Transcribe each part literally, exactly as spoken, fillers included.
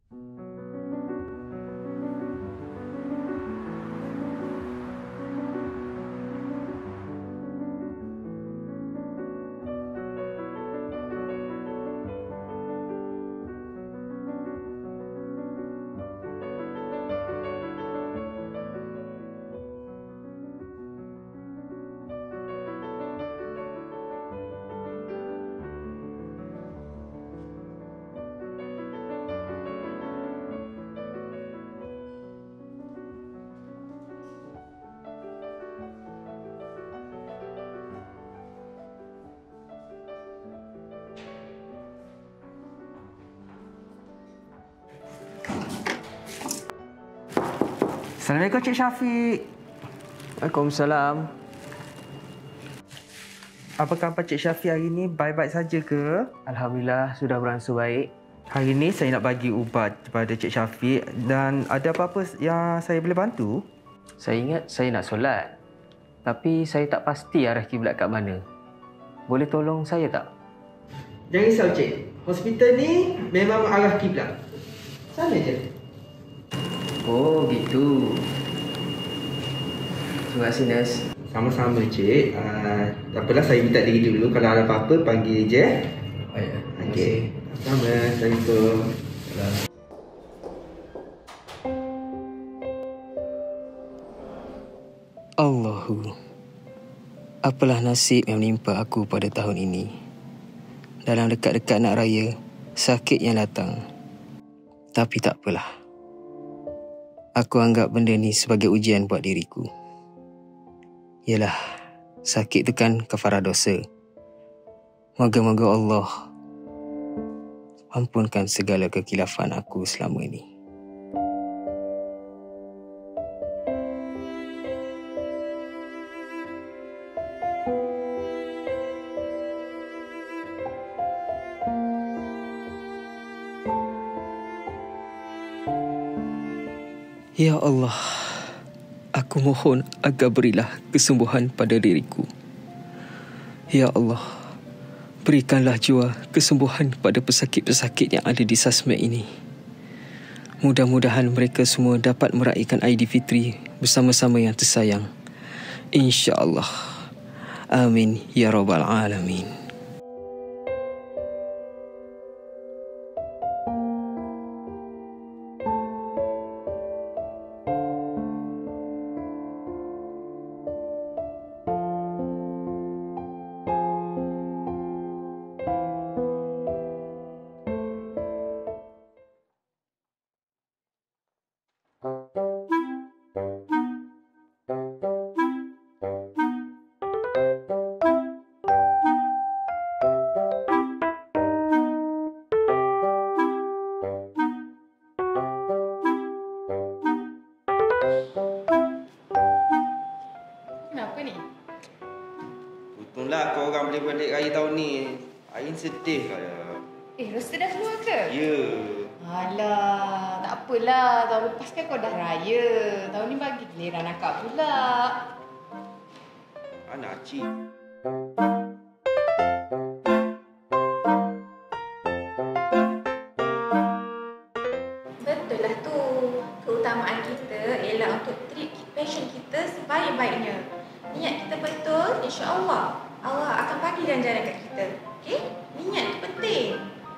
Assalamualaikum Cik Syafiq. Waalaikumsalam. Apa khabar Cik Syafiq hari ini? Baik-baik saja ke? Alhamdulillah sudah beransur baik. Hari ini saya nak bagi ubat kepada Cik Syafiq dan ada apa-apa yang saya boleh bantu? Saya ingat saya nak solat. Tapi saya tak pasti arah kiblat kat mana. Boleh tolong saya tak? Jangan risau Cik. Hospital ni memang arah kiblat. Sana je. Oh, gitu. Terima kasih, Nurse. Sama-sama, Cik. Uh, apalah, saya minta diri dulu. Kalau ada apa-apa, panggil je. Oh, ya. Okey. Sama. Assalamualaikum. Allahu. Apalah nasib yang menimpa aku pada tahun ini. Dalam dekat-dekat nak raya, sakit yang datang. Tapi tak apalah. Aku anggap benda ni sebagai ujian buat diriku. Yalah, sakit tu kan kafarah dosa. Moga-moga Allah ampunkan segala kekilafan aku selama ini. Ya Allah, aku mohon agar berilah kesembuhan pada diriku. Ya Allah, berikanlah jua kesembuhan pada pesakit-pesakit yang ada di Sasmec ini. Mudah-mudahan mereka semua dapat meraihkan Aidilfitri bersama-sama yang tersayang. InsyaAllah. Amin ya Rabbal Alamin. Kenapa ni? Untunglah kau orang boleh balik raya tahun ni. Ain sedih kaya. Eh, roster dah keluar ke? Ya. Alah, tak apalah. Tahun lepas kan kau dah raya. Tahun ni bagi giliran akak pula. Anak cik. Betul lah tu. Keutamaan kita ialah untuk treat pasien kita sebaik-baiknya. Niat kita betul, insya-Allah Allah akan bagi ganjaran kat kita. Okey? Niat tu penting.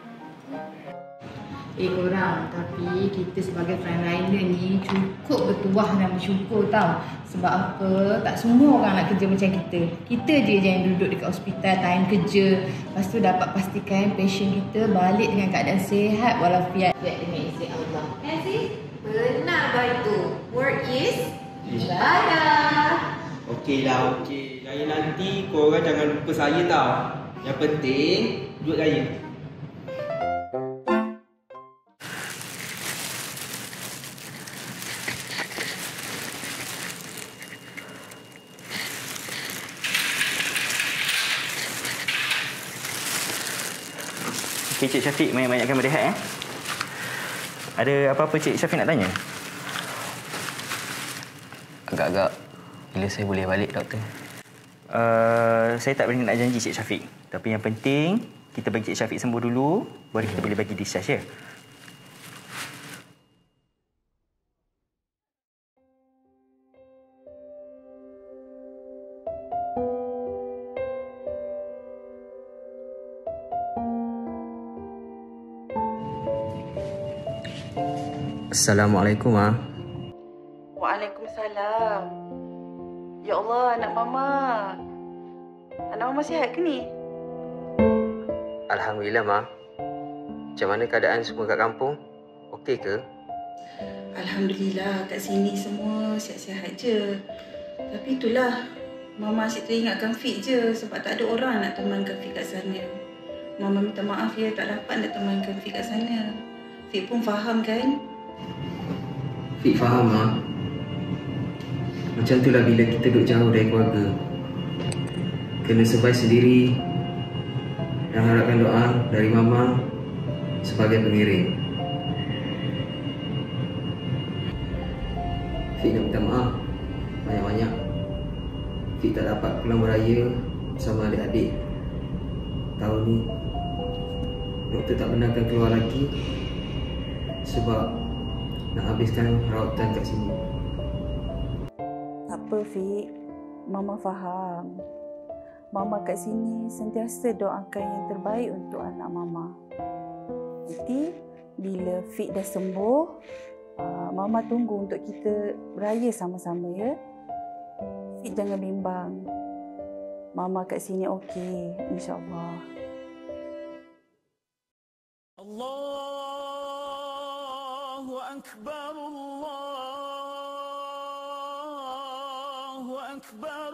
Eh korang, tapi kita sebagai frontliner ni cukup bertuah dan bersyukur tau. Sebab apa? Tak semua orang nak kerja macam kita. Kita je yang duduk dekat hospital time kerja. Lepas tu dapat pastikan pasien kita balik dengan keadaan sihat walafiat dengan izin Allah. Kan sis? Benar baik tu. Word is ibadah. Okeylah, okey. Raya nanti korang jangan lupa saya tau. Yang penting duit raya. Okey, Cik Syafiq, banyak-banyakkan berehat eh. Ada apa-apa Cik Syafiq nak tanya? Agak-agak bila saya boleh balik, doktor? Uh, saya tak berani nak janji Cik Syafiq. Tapi yang penting, kita bagi Cik Syafiq sembuh dulu, baru kita boleh bagi discharge ya. Assalamualaikum, Ma. Waalaikumsalam. Ya Allah, anak Mama. Anak Mama sihat ke ni? Alhamdulillah, Ma. Macam mana keadaan semua kat kampung? Okey ke? Alhamdulillah, kat sini semua sihat-sihat je. Tapi itulah, Mama asyik teringatkan Fik je sebab tak ada orang nak temankan Fik kat sana. Mama minta maaf ya, tak dapat nak temankan Fik kat sana. Fik pun faham kan? Fik faham, Ma. Macam itulah bila kita duduk jauh dari keluarga. Kena survive sendiri dan harapkan doa dari Mama sebagai pengiring. Fik nak minta maaf banyak-banyak. Fik tak dapat pulang beraya bersama adik-adik tahun ni. Doktor tak benarkan keluar lagi sebab nak habiskan rawatan kat sini. Tak apa, Fik. Mama faham. Mama kat sini sentiasa doakan yang terbaik untuk anak Mama. Nanti bila Fik dah sembuh, uh, Mama tunggu untuk kita beraya sama-sama ya. Fik jangan bimbang. Mama kat sini okey, insya-Allah. Allahu Akbar, Allahu Akbar,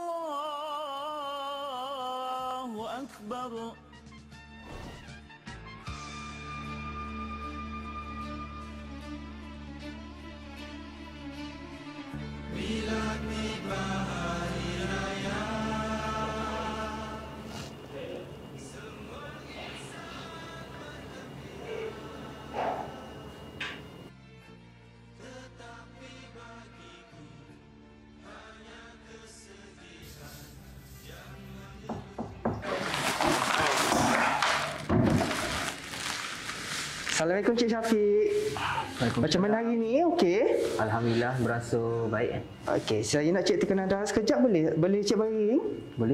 Allahu Akbar. Bila tiba hari raya, tetapi bagiku hanya kesedihan yang Assalamualaikum Cik Syafiq. Macam mana hari ni? Okey? Alhamdulillah, berasa baik. Eh? Okey, saya nak cek tekanan darah sekejap boleh? Boleh cek bagi? Boleh?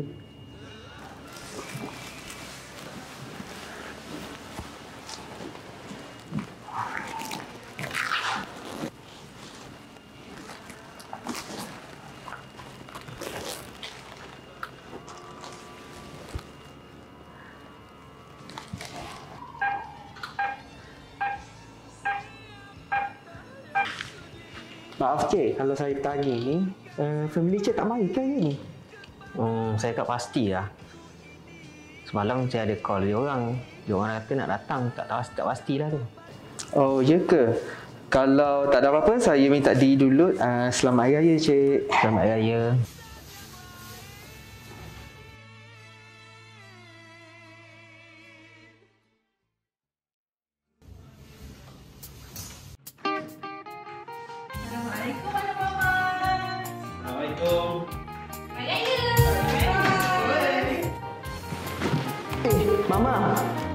Maaf Cik, kalau saya tanya ni, uh, family Cik tak mari ke hari ni? Hmm, saya tak pasti lah. Semalam saya ada call dia orang. Dia orang kata nak datang, tak tahu tak pastilah tu. Oh, ya ke? Kalau tak ada apa-apa, saya minta diri dulu. Uh, selamat Hari Raya Cik. Selamat Hari Raya. Assalamualaikum, anak Mama. Assalamualaikum. Raya. Eh, Mama.